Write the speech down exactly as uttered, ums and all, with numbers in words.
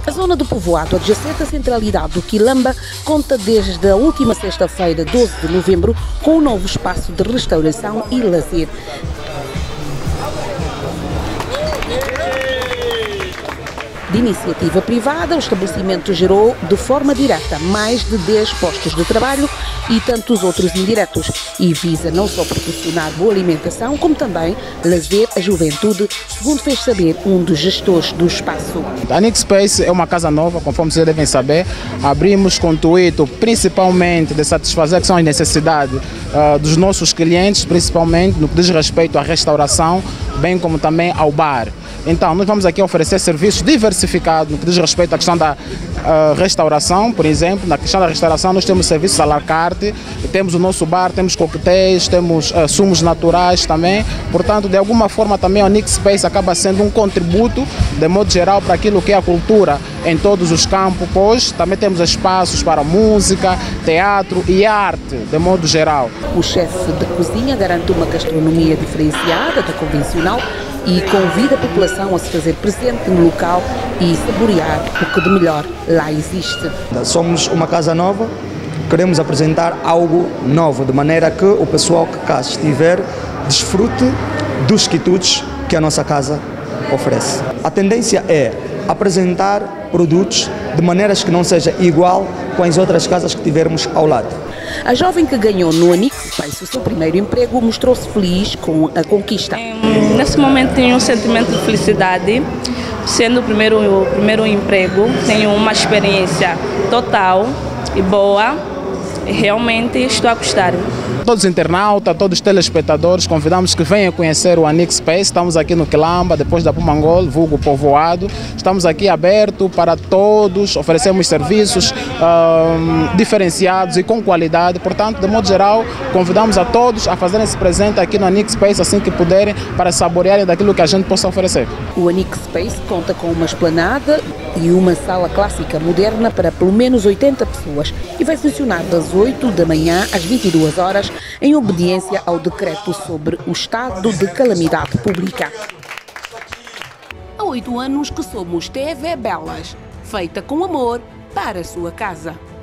A zona do povoado adjacente à centralidade do Quilamba conta desde a última sexta-feira, doze de novembro, com um novo espaço de restauração e lazer. De iniciativa privada, o estabelecimento gerou de forma direta mais de dez postos de trabalho e tantos outros indiretos e visa não só proporcionar boa alimentação, como também lazer à juventude, segundo fez saber um dos gestores do espaço. A Nick Space é uma casa nova, conforme vocês devem saber. Abrimos com o intuito principalmente de satisfazer que são as necessidades uh, dos nossos clientes, principalmente no que diz respeito à restauração, bem como também ao bar. Então, nós vamos aqui oferecer serviços diversificados no que diz respeito à questão da uh, restauração, por exemplo. Na questão da restauração, nós temos serviços à la carte, temos o nosso bar, temos coquetéis, temos uh, sumos naturais também. Portanto, de alguma forma, também a Nick Space acaba sendo um contributo, de modo geral, para aquilo que é a cultura em todos os campos, pois também temos espaços para música, teatro e arte, de modo geral. O chefe de cozinha garante uma gastronomia diferenciada da convencional e convida a população a se fazer presente no local e saborear o que de melhor lá existe. Somos uma casa nova, queremos apresentar algo novo, de maneira que o pessoal que cá estiver desfrute dos quitutes que a nossa casa oferece. A tendência é apresentar produtos de maneiras que não seja igual com as outras casas que tivermos ao lado. A jovem que ganhou no Anix Space o seu primeiro emprego mostrou-se feliz com a conquista. Nesse momento tenho um sentimento de felicidade, sendo o primeiro, o primeiro emprego, tenho uma experiência total e boa, e realmente estou a gostar. Todos os internautas, todos os telespectadores, convidamos que venham conhecer o Anix Space. Estamos aqui no Quilamba, depois da Pumangol, vulgo povoado. Estamos aqui aberto para todos, oferecemos serviços um, diferenciados e com qualidade. Portanto, de modo geral, convidamos a todos a fazerem-se presente aqui no Anix Space assim que puderem, para saborearem daquilo que a gente possa oferecer. O Anix Space conta com uma esplanada e uma sala clássica moderna para pelo menos oitenta pessoas e vai funcionar das oito da manhã às vinte e duas horas, em obediência ao decreto sobre o estado de calamidade pública. Há oito anos que somos T V Belas, feita com amor para a sua casa.